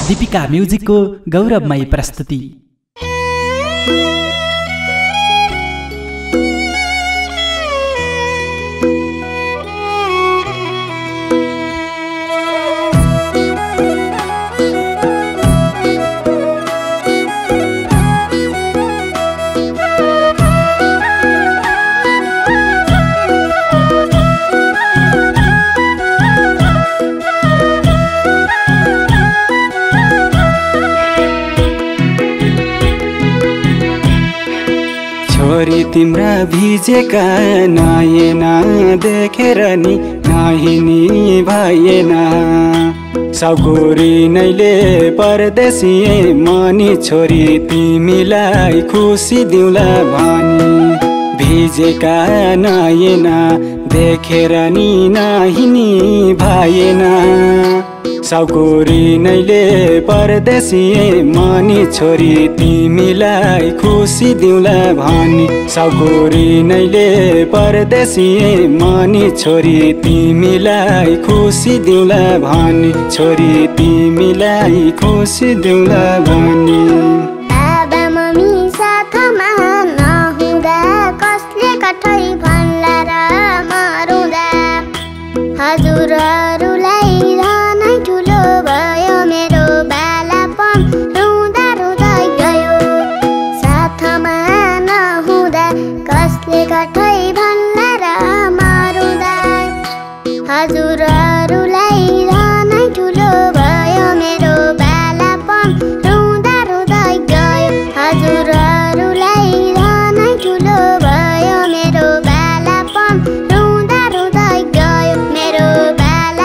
दीपिका म्युजिकको गौरवमय प्रस्तुति। छोरी तिम्रा भिजेका नयना देखेर नि नहिनी भएन। साउगोरी नैले परदेशी मनी छोरी तिमीलाई खुसी दिउँला भनी। भिजेका नयना देखेर नि नहिनी भएन। साउगोरी नैले परदेशी मनी छोरी तिमीलाई खुसी दिउँला भनी। साउगोरी नैले परदेशी मनी छोरी तिमीलाई खुसी दिउँला भनी। छोरी तिमीलाई खुसी दिउँला भनी। बाबा मम्मी साथमा नहुँदा कसले कठै भन्ला र मरुँदा। हजुरहरूलाई नै ठुलो भयो मेरो बालापन रुँदा रुँदै गयो। साथमा नहुँदा कसले कठै भन्ला र मरुँदा। हजुरहरूलाई नै ठुलो भयो मेरो बालापन रुँदा रुँदै गयो। हजुरहरूलाई नै ठुलो भयो मेरो बालापन रुँदा रुँदै गयो। मेरो बाला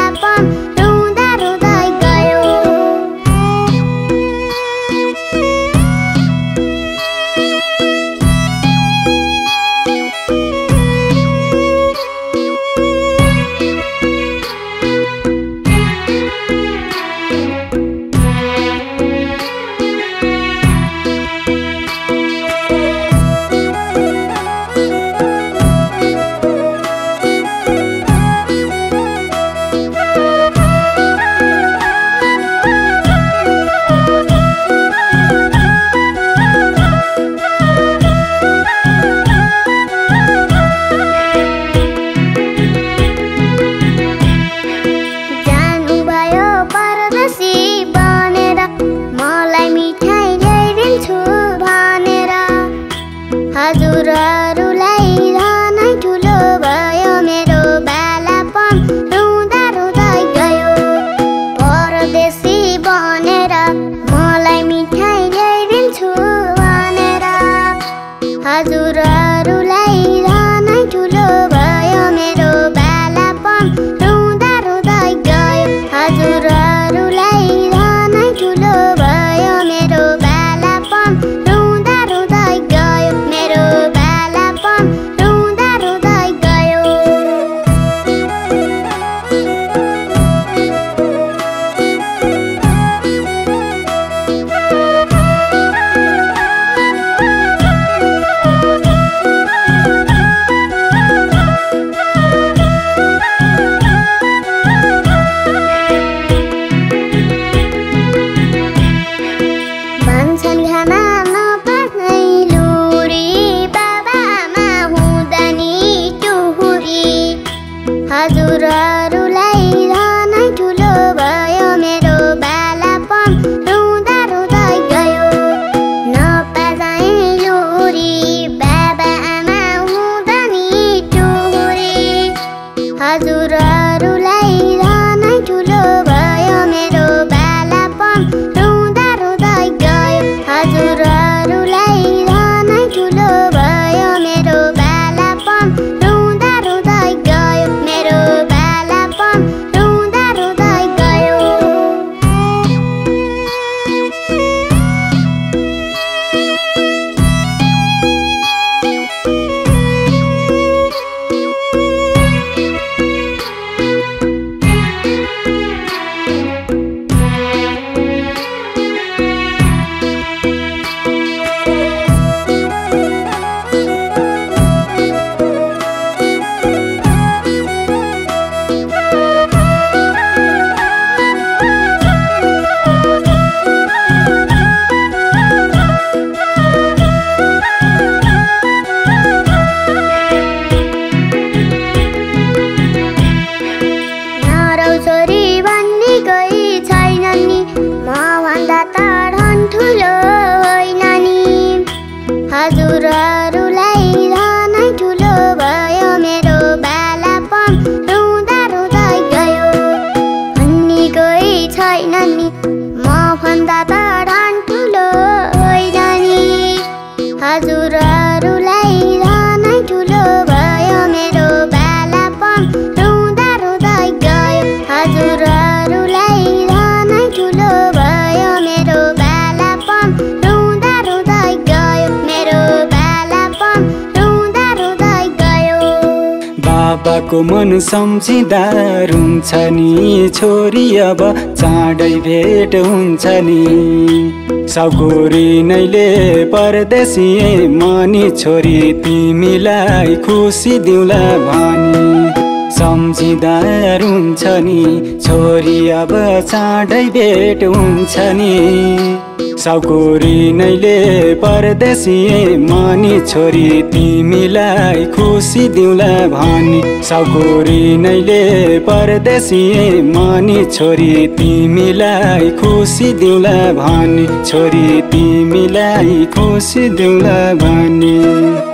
म भन्दा त ढान ठुलो होइन नि हजुरहरूलाई धनै ठुलो भयो मेरो बालापन रुँदा रुँदै गयो हजुरहरूलाई धनै ठुलो भयो मेरो बालापन रुँदा रुँदै गयो मेरो बालापन रुँदा रुँदै गयो बाबाको मन सम्झिँदा रुन्छ नि छोरी अब चाँडै भेट हुन्छ नि साउगुरी नैले परदेशी मनी छोरी तिमीलाई खुसी दिउँला भनी सम्झिँदा रुन्छ नि छोरी अब चाँडै भेट हुन्छ नि साउगुरी नैले परदेशी मनी छोरी तिमीलाई खुसी दिउँला भनी साउगुरी नैले परदेशी मनी छोरी तिमीलाई खुसी दिउँला भनी छोरी तिमीलाई खुसी दिउँला भनी